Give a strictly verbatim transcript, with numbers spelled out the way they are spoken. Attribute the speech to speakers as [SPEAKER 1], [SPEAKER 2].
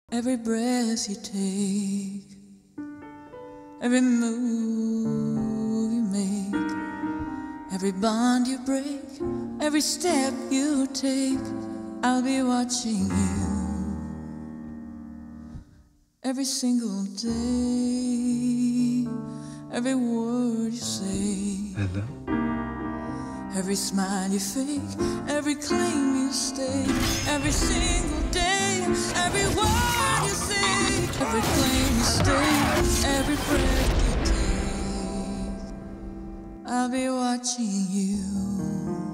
[SPEAKER 1] Every breath you take, every move you make, every bond you break, every step you take, I'll be watching you. Every single day, every word you say,
[SPEAKER 2] Hello?
[SPEAKER 1] every smile you fake, every claim you stake, every single day, every word you say, every claim you stake, every breath you take, I'll be watching you.